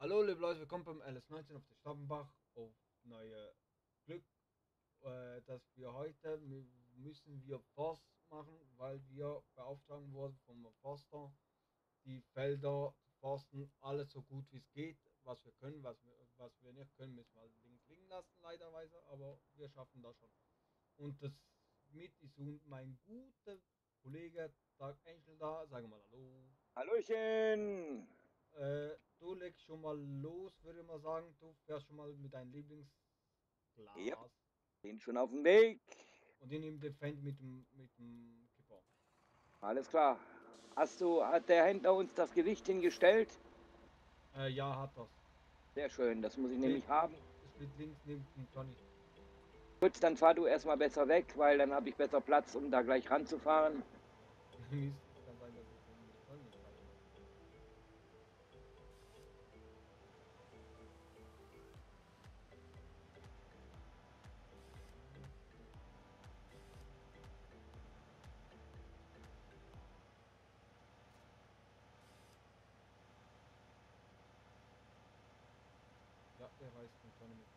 Hallo liebe Leute, willkommen beim LS19 auf der Stappenbach auf neue Glück, dass wir heute müssen wir Forst machen, weil wir beauftragen wurden vom Forster, die Felder zu forsten, alles so gut wie es geht, was wir können, was wir nicht können, müssen wir halt links liegen lassen, leiderweise, aber wir schaffen das schon. Und das mit ist und mein guter Kollege Tag Angel da, sagen wir mal Hallo. Hallöchen! Du legst schon mal los, würde ich mal sagen. Du fährst schon mal mit deinem Lieblingsglas Yep, bin schon auf dem Weg. und ich nehme den Feind mit dem Kipper. Alles klar. Hat der Händler uns das Gewicht hingestellt? Ja, hat das. Sehr schön, das muss ich Le nämlich haben. Es liegt links neben dem Johnny. Gut, dann fahr du erstmal besser weg, weil dann habe ich besser Platz, um da gleich ranzufahren. Mist, kann sein, dass es den Johnny greift. Ja, der reißt den Johnny mit.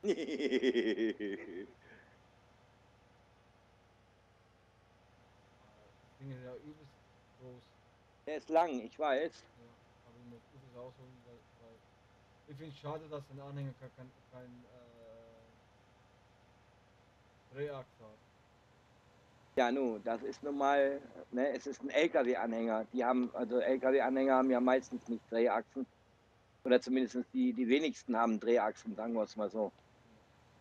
Das Ding ist ja übelst groß. Der ist lang, ich weiß. Ja, aber ich muss übelst ausholen, weil ich finde es schade, dass ein Anhänger kein Drehachse hat. Ja, nu, das ist nun mal, ne, es ist ein LKW-Anhänger. Also LKW-Anhänger haben ja meistens nicht Drehachsen. Oder zumindest die wenigsten haben Drehachsen, sagen wir es mal so. Ja,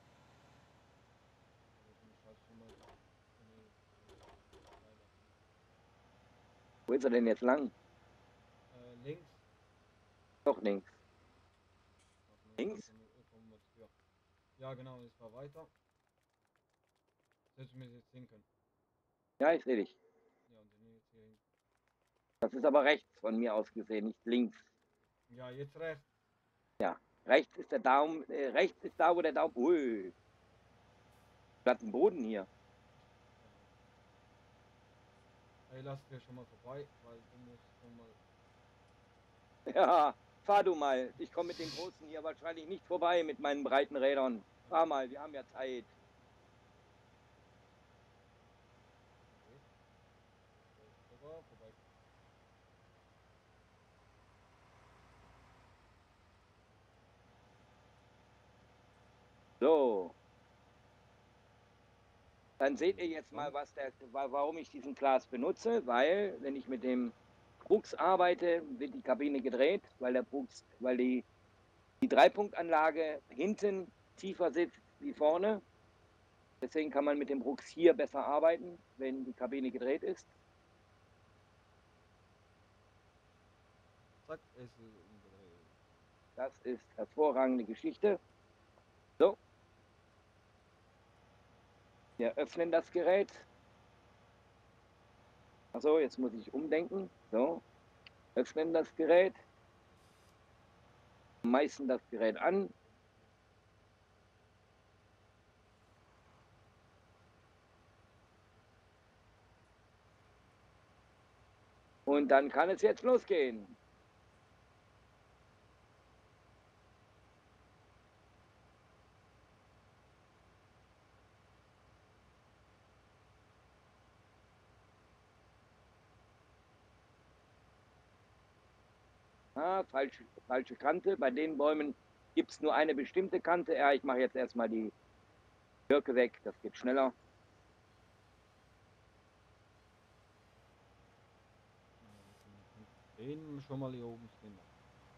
aber dann schalte schon mal die. Oh nee, leider. Wo ist er denn jetzt lang? Links. Doch links. Warte mal, ich Links? komme mal zu dir. Ja, genau, es war weiter. Hättest du mir jetzt sehen können. Ja, ich sehe dich. Ja, und dann jetzt hier hin. Das ist aber rechts von mir aus gesehen, nicht links. Ja, jetzt rechts. Ja, rechts ist der Daumen, rechts ist da, wo der Daumen. Ui, platten Boden hier. Ja. Ey, lass dir schon mal vorbei, weil du musst schon mal. Ja, fahr du mal. Ich komme mit den Großen hier wahrscheinlich nicht vorbei mit meinen breiten Rädern. Fahr Okay. mal, wir haben ja Zeit. Okay. Da ist sogar vorbei. So, dann Dann seht bin ihr ich jetzt mal, gespannt. warum ich diesen Glas benutze, weil wenn ich mit dem Brux arbeite, wird die Kabine gedreht, weil die Dreipunktanlage hinten tiefer sitzt wie vorne. Deswegen kann man mit dem Brux hier besser arbeiten, wenn die Kabine gedreht ist. Zack, es ist umgedreht. Das ist hervorragende Geschichte. So, wir öffnen das Gerät. Also jetzt muss ich umdenken. So, öffnen das Gerät, meißen das Gerät an. Und dann kann es jetzt losgehen. Ah, falsche Kante. Bei den Bäumen gibt es nur eine bestimmte Kante. Ja, ich mache jetzt erstmal die Birke weg. Das geht schneller. Den schon mal hier oben stehen lassen.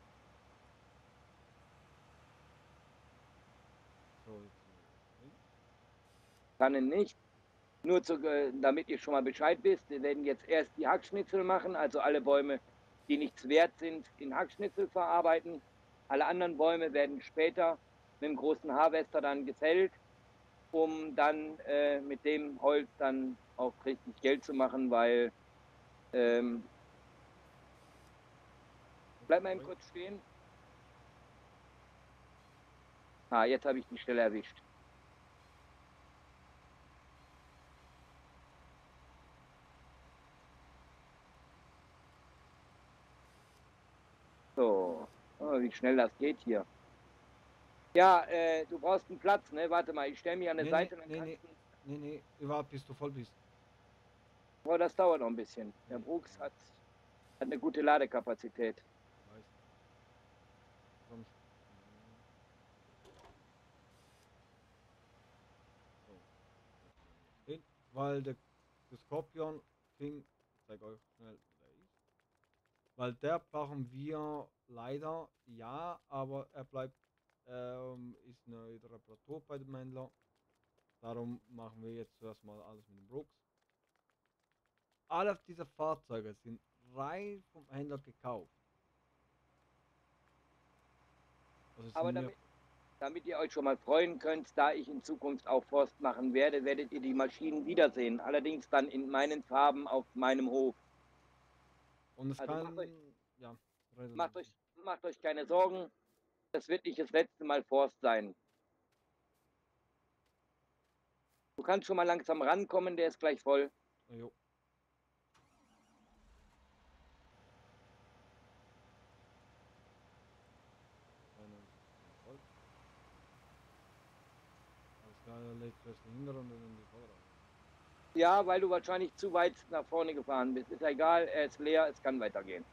So, jetzt links. Kann ihn nicht. Damit ihr schon mal Bescheid wisst, wir werden jetzt erst die Hackschnitzel machen, also alle Bäume, die nichts wert sind, in Hackschnitzel verarbeiten. Alle anderen Bäume werden später mit dem großen Harvester dann gefällt, um dann mit dem Holz dann auch richtig Geld zu machen, weil bleib mal eben kurz stehen. Ah, jetzt habe ich die Stelle erwischt. So, Oh, wie schnell das geht hier. Ja, du brauchst einen Platz, ne? Warte mal, ich stelle mich an der Nee, Seite und dann nee, kannst du... nee, überhaupt bis du voll bist. Oh, das dauert noch ein bisschen. Der Ja, Brooks hat eine gute Ladekapazität. weiß. Komm. So, jetzt hin, weil der Skorpion King, ich zeige euch schnell, wo der ist. Weil der brauchen wir leider, ja, aber er bleibt, ist eine Reparatur bei dem Händler. Darum machen wir jetzt zuerst mal alles mit dem Brooks. Alle diese Fahrzeuge sind rein vom Händler gekauft. Also Aber sind mir, damit ihr euch schon mal freuen könnt, da ich in Zukunft auch Forst machen werde, werdet ihr die Maschinen wiedersehen. Allerdings dann in meinen Farben auf meinem Hof. und es Also kann, ja, macht euch, macht euch keine Sorgen. Das wird nicht das letzte Mal Forst sein. Du kannst schon mal langsam rankommen, der ist gleich voll. jo. Voll. Alles klar, legt zuerst den Hinter und dann die Vorder'. Ja, weil du wahrscheinlich zu weit nach vorne gefahren bist. Ist ja egal, er ist leer, es kann weitergehen.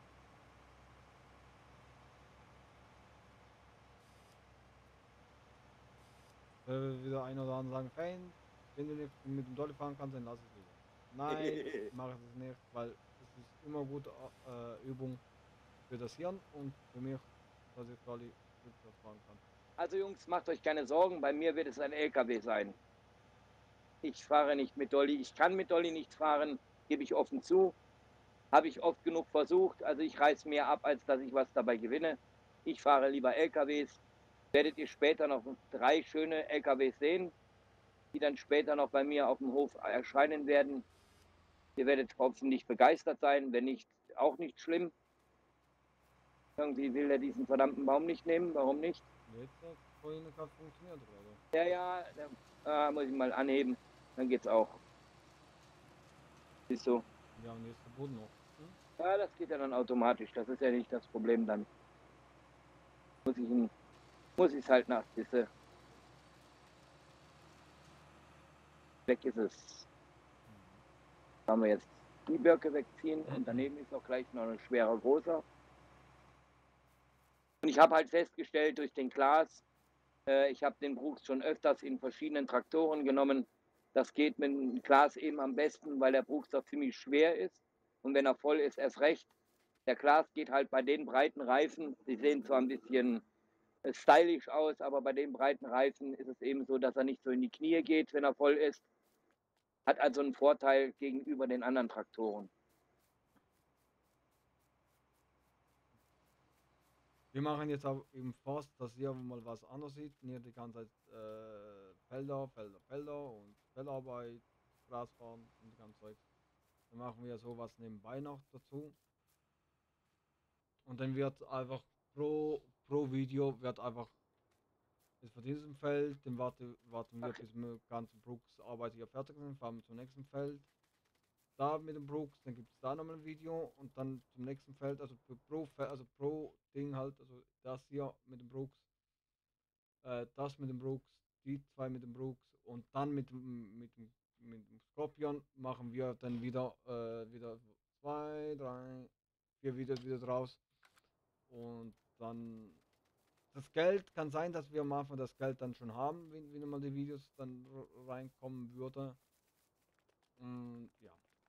Wieder ein oder andere sagen, Fan, wenn du nicht mit dem Dolly fahren kannst, dann lass es lieber. Nein, mach es nicht, weil es ist immer gute Übung für das Hirn und für mich, dass ich Dolly rückwärts fahren kann. Also Jungs, macht euch keine Sorgen, bei mir wird es ein LKW sein. Ich fahre nicht mit Dolly, ich kann mit Dolly nicht fahren, gebe ich offen zu. Habe ich oft genug versucht, also ich reiß mehr ab, als dass ich was dabei gewinne. Ich fahre lieber LKWs. Werdet ihr später noch 3 schöne LKWs sehen, die dann später noch bei mir auf dem Hof erscheinen werden. Ihr werdet hoffentlich begeistert sein, wenn nicht, auch nicht schlimm. Irgendwie will er diesen verdammten Baum nicht nehmen, warum nicht? Jetzt hat vorhin gerade funktioniert, oder? Ja, ja, muss ich mal anheben, dann geht's auch. Siehst du? Ja, und jetzt der Boden noch. Hm? Ja, das geht ja dann automatisch, das ist ja nicht das Problem dann. Muss ich es halt nach, siehste. Weg ist es. Haben wir jetzt die Birke wegziehen und daneben ist auch gleich noch ein schwerer großer. Und ich habe halt festgestellt durch den Glas, ich habe den Brooks schon öfters in verschiedenen Traktoren genommen. Das geht mit dem Glas eben am besten, weil der Brooks doch ziemlich schwer ist. Und wenn er voll ist, erst recht. Der Glas geht halt bei den breiten Reifen, die sehen zwar ein bisschen stylisch aus, aber bei den breiten Reifen ist es eben so, dass er nicht so in die Knie geht, wenn er voll ist. Hat also einen Vorteil gegenüber den anderen Traktoren. Wir machen jetzt auch im Forst, dass ihr mal was anderes sieht. Nicht die ganze Zeit Felder und Feldarbeit, Grasfahren und die ganze Zeit. Dann machen wir sowas nebenbei noch dazu. Und dann wird einfach pro Video wird einfach ist von diesem Feld, dann warten wir, Ach, bis wir ganzen Brooks Arbeit hier fertig sind, fahren wir zum nächsten Feld. Da mit dem Brooks, dann gibt es da nochmal ein Video und dann zum nächsten Feld, also also pro Ding halt, also das hier mit dem Brooks, das mit dem Brooks, die zwei mit dem Brooks und dann mit dem Skorpion machen wir dann wieder zwei, drei, vier Videos wieder draus und dann das Geld kann sein, dass wir am Anfang das Geld dann schon haben, wenn mal die Videos dann reinkommen würde. Und ja.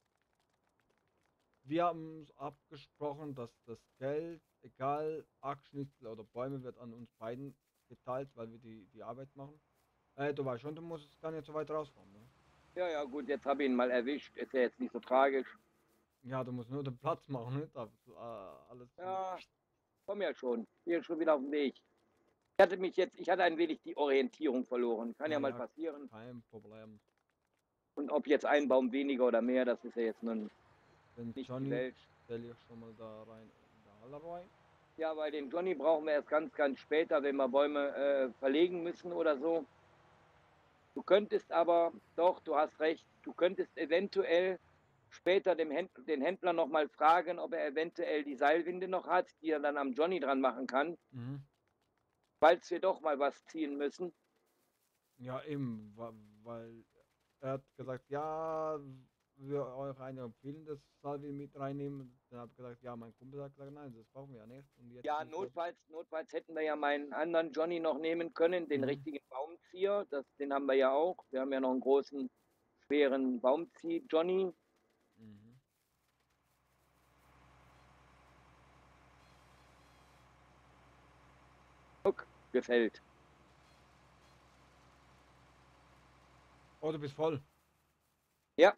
Wir haben uns abgesprochen, dass das Geld, egal Abschnitte oder Bäume, wird an uns beiden geteilt, weil wir die Arbeit machen. Du weißt schon, du musst gar nicht so weit rauskommen. Ne? ja, ja, gut, jetzt habe ich ihn mal erwischt. Ist ja jetzt nicht so tragisch. Ja, du musst nur den Platz machen, ne? Alles. Ja, komm ja schon. Hier schon wieder auf dem Weg. Ich hatte ein wenig die Orientierung verloren. Kann ja mal Ja, passieren. kein Problem. Und ob jetzt ein Baum weniger oder mehr, das ist ja jetzt nun Den nicht die Johnny Welt. stelle ich schon mal da rein in der Halle rein. Ja, weil den Johnny brauchen wir erst ganz, ganz später, wenn wir Bäume verlegen müssen oder so. Du könntest aber, doch, du hast recht, du könntest eventuell später den Händler nochmal fragen, ob er eventuell die Seilwinde noch hat, die er dann am Johnny dran machen kann, Mhm. falls wir doch mal was ziehen müssen. Ja, eben, weil er hat gesagt, ja, wir euch eine empfehlen, das Salvi mit reinnehmen. Dann habe ich gesagt, ja, mein Kumpel hat gesagt, nein, das brauchen wir ja nicht. Und jetzt Ja, ist das. notfalls hätten wir ja meinen anderen Johnny noch nehmen können, den Mhm. richtigen Baumzieher. Den haben wir ja auch. Wir haben ja noch einen großen, schweren Baumzieh-Johnny. Mhm. Guck, gefällt. Oh, du bist voll. Ja,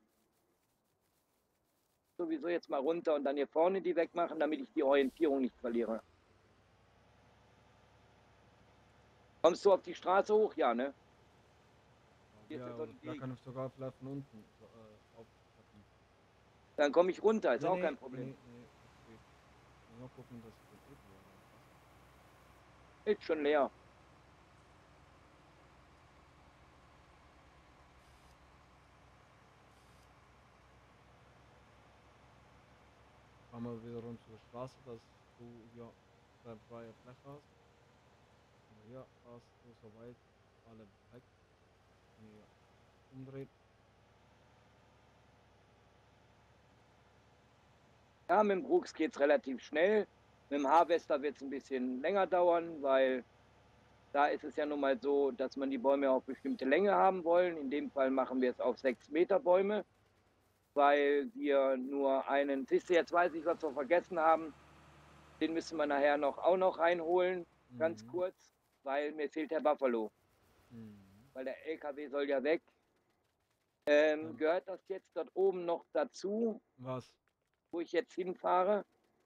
sowieso jetzt mal runter und dann hier vorne die wegmachen, damit ich die Orientierung nicht verliere. Kommst du auf die Straße hoch? Ja, ne? Hier ist ja Ja, so oder ein vielleicht Weg. kann ich sogar vielleicht von unten so, aufpacken. Dann komme ich runter, ist Nee, auch nee, kein Problem. nee, nee, das geht. Nur gucken, dass das geht hier reinpasst. Ist schon leer. Fahren wir wieder rund zur Straße, dass du hier deine freie Fläche hast. Aber hier hast du soweit alle weg. Hier umdrehen. Ja, mit dem Brooks geht es relativ schnell. Mit dem Harvester wird es ein bisschen länger dauern, weil da ist es ja nun mal so, dass man die Bäume auf bestimmte Länge haben wollen. In dem Fall machen wir es auf 6 Meter Bäume, weil wir nur einen, siehst du, jetzt weiß ich, was wir vergessen haben. Den müssen wir nachher auch noch reinholen, ganz Mhm. kurz, weil mir fehlt der Buffalo, Mhm. weil der LKW soll ja weg. Ja, Gehört das jetzt dort oben noch dazu, was? wo ich jetzt hinfahre?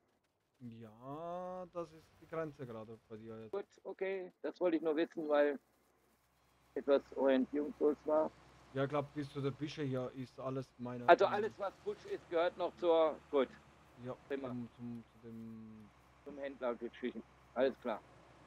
Ja, das ist die Grenze gerade bei dir jetzt. Gut, okay, das wollte ich nur wissen, weil etwas orientierungslos war. Ja, ich glaube, bis zu der Büsche hier ist alles meine. Also alles, was Butsch ist, gehört noch gut, Ja, prima, zu dem. zum Händler geschichten. Ja. Alles klar.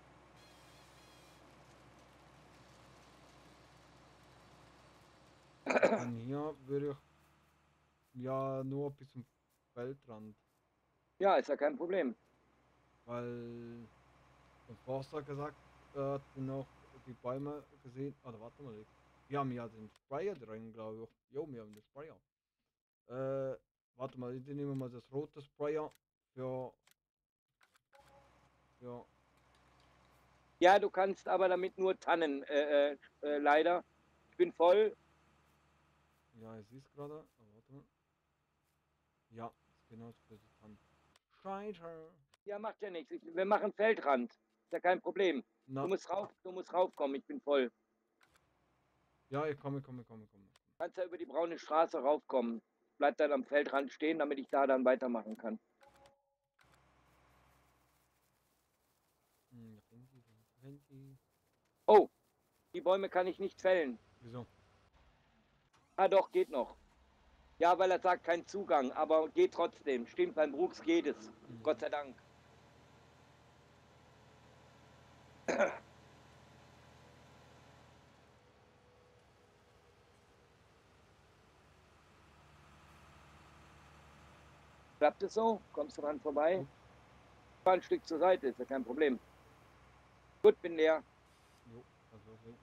Und dann hier würde ich ja nur bis zum Feldrand, Ja, ist ja kein Problem. weil der Forster gesagt, er hat noch die Bäume gesehen. Oder warte mal, wir haben ja den Sprayer drin, glaube ich. Jo, wir haben den Sprayer. Warte mal, ich nehme mal das rote Sprayer für, für Ja, du kannst aber damit nur Tannen, leider. Ich bin voll. ja, ich sehe es gerade. Aber warte mal. Ja, ist genau für die Hand. Scheiter. Ja, macht ja nichts. Wir machen Feldrand. Ist ja kein Problem. Na, Du musst raufkommen. Ich bin voll. ja, ich komme. Kannst ja über die braune Straße raufkommen. Bleib dann am Feldrand stehen, damit ich da dann weitermachen kann. Rennt die. Oh, die Bäume kann ich nicht fällen. Wieso? Ah, doch, geht noch. Ja, weil er sagt kein Zugang, aber geht trotzdem. Stimmt, beim Brooks geht es. Gott sei Dank. Klappt es so? Kommst du dran vorbei? Fahr ein Stück zur Seite, ist ja kein Problem. Gut, bin leer. Jo, also so.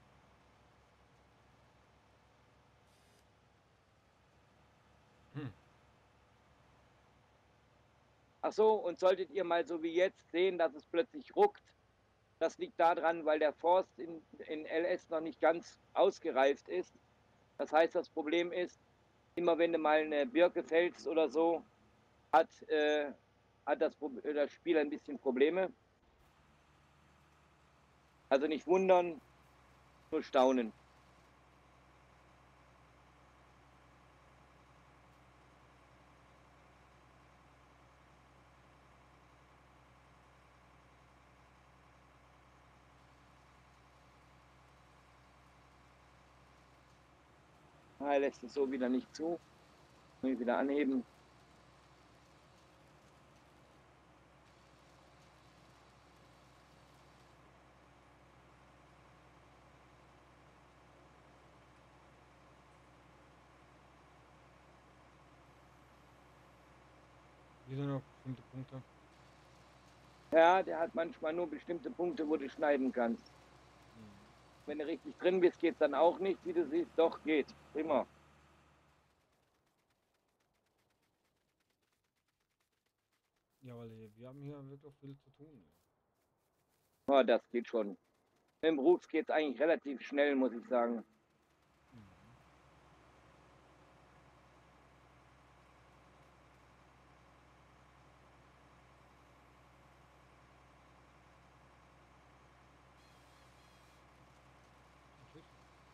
Hm. Ach so, und solltet ihr mal so wie jetzt sehen, dass es plötzlich ruckt, das liegt daran, weil der Forst in LS noch nicht ganz ausgereift ist. Das heißt, das Problem ist, immer wenn du mal eine Birke fällst oder so, hat, hat das Spiel ein bisschen Probleme. Also nicht wundern, nur staunen. Er lässt es so wieder nicht zu. Muss ich wieder anheben. Hier sind noch bestimmte Punkte. Ja, der hat manchmal nur bestimmte Punkte, wo du schneiden kannst. Wenn du richtig drin bist, geht es dann auch nicht, wie du siehst. Doch, geht. Prima. Ja, weil wir haben hier wirklich viel zu tun. Ja, das geht schon. Mit dem Brooks geht es eigentlich relativ schnell, muss ich sagen. Tschüss.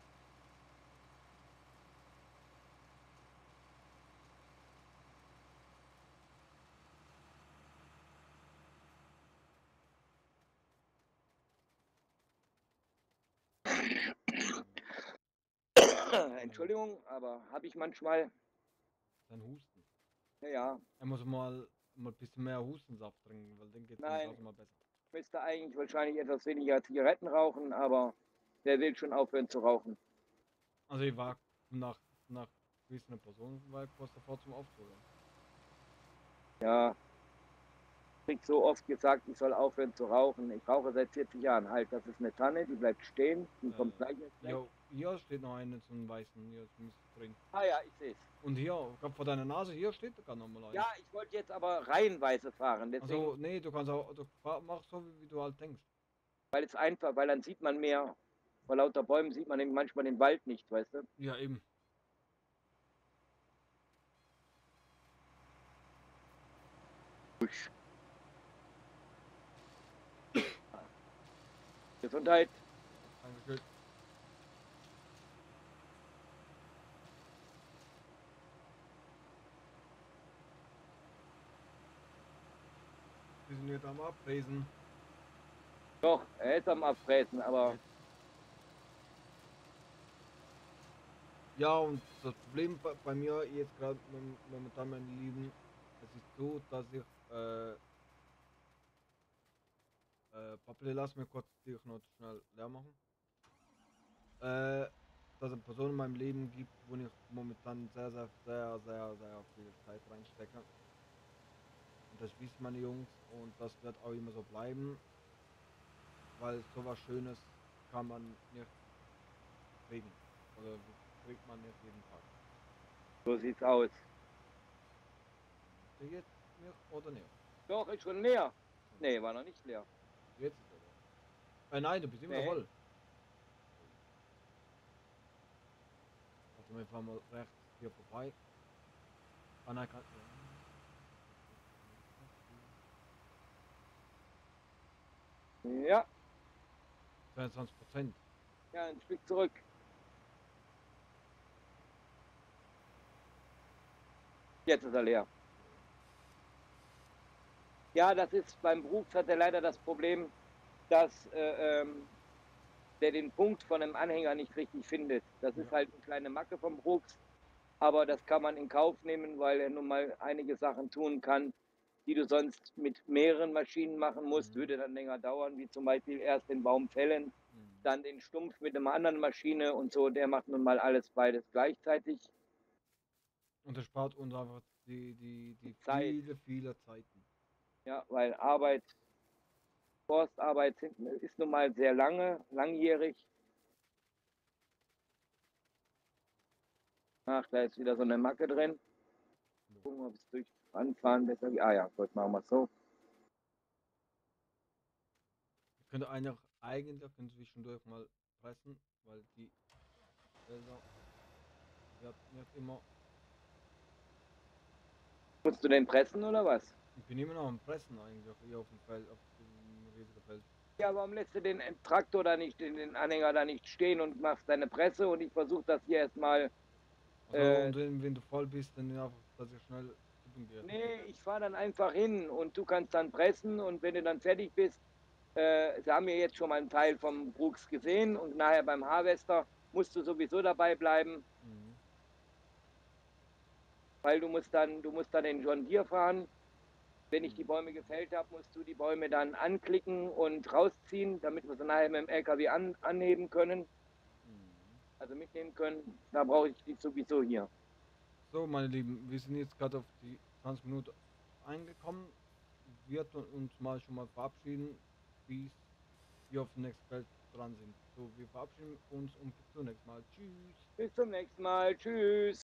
Entschuldigung, aber habe ich manchmal. Sein Husten. Ja, Er muss mal ein bisschen mehr Hustensaft trinken, weil dann geht es nämlich nein, auch immer besser. müsste eigentlich wahrscheinlich etwas weniger Zigaretten rauchen, aber der will schon aufhören zu rauchen. Also ich war nach gewissen Personen war ich kurz davor zum Aufzuhören. Ja, krieg so oft gesagt, ich soll aufhören zu rauchen. Ich rauche seit 40 Jahren. Halt, das ist eine Tanne, die bleibt stehen, die kommt gleich jetzt weg. Jo, hier steht noch eine so einen weißen, hier ist Mist drin. Ah ja, ich sehe es. Und hier, gerade vor deiner Nase, hier steht gar nochmal ein. Ja, ich wollte jetzt aber reihenweise fahren, deswegen, Also, nee, du kannst auch, mach so, wie du halt denkst. weil es einfach, weil dann sieht man mehr. Vor lauter Bäumen sieht man manchmal den Wald nicht, weißt du? Ja, eben. Gesundheit. Dankeschön. Wir sind jetzt am Ablesen. Doch, er ist am Abfräsen, aber Ja, und das Problem bei mir jetzt gerade momentan, meine Lieben, es ist so, dass ich, Papi, lass mir kurz dich noch schnell leer machen. Dass es Personen in meinem Leben gibt, wo ich momentan sehr viel Zeit reinstecke. Und das wissen meine Jungs und das wird auch immer so bleiben, weil sowas Schönes kann man nicht kriegen. Oder kriegt man nicht jeden Tag. so sieht's aus. Der jetzt nicht oder nicht? Doch, ist schon leer. Nee, war noch nicht leer. Jetzt ist er da. Nein, du bist immer noch Nee. voll. Warte, wir fahren mal rechts hier vorbei. Ah nein, kann. Ja, 22%. ja, ein Stück zurück. Jetzt ist er leer. Ja, das ist beim Brooks hat er leider das Problem, dass der den Punkt von einem Anhänger nicht richtig findet. Das ist halt eine kleine Macke vom Brooks, aber das kann man in Kauf nehmen, weil er nun mal einige Sachen tun kann, die du sonst mit mehreren Maschinen machen musst, würde dann länger dauern, wie zum Beispiel erst den Baum fällen, dann den Stumpf mit einer anderen Maschine und so. Der macht nun mal alles beides gleichzeitig. Und das spart uns einfach die Zeit. viele Zeiten. Ja, weil Arbeit, Forstarbeit ist nun mal sehr langjährig. Ach, da ist wieder so eine Macke drin. Gucken, ob es durch Anfahren besser geht. Ah ja, gut, machen wir es so. Ich könnte eigentlich zwischendurch mal pressen, weil die Felder wird nicht immer. Musst du den pressen oder was? Ich bin immer noch am Pressen eigentlich hier auf dem Feld, auf dem riesigen Feld. Ja, warum lässt du den Traktor da nicht, den Anhänger da nicht stehen und machst deine Presse und ich versuche das hier erstmal. Also und wenn du voll bist, dann einfach, dass ich schnell tippen gehe. Nee, ich fahre dann einfach hin und du kannst dann pressen und wenn du dann fertig bist, sie haben ja jetzt schon mal einen Teil vom Brooks gesehen und nachher beim Harvester musst du sowieso dabei bleiben, weil du musst dann den John Deere fahren. Wenn ich die Bäume gefällt habe, musst du die Bäume dann anklicken und rausziehen, damit wir sie nachher mit dem LKW anheben können, also mitnehmen können. Da brauche ich die sowieso hier. So, meine Lieben, wir sind jetzt gerade auf die 20 Minuten angekommen. Wir tun uns mal schon mal verabschieden, bis wir auf dem nächsten Feld dran sind. So, wir verabschieden uns und bis zum nächsten Mal. Tschüss. Bis zum nächsten Mal. Tschüss.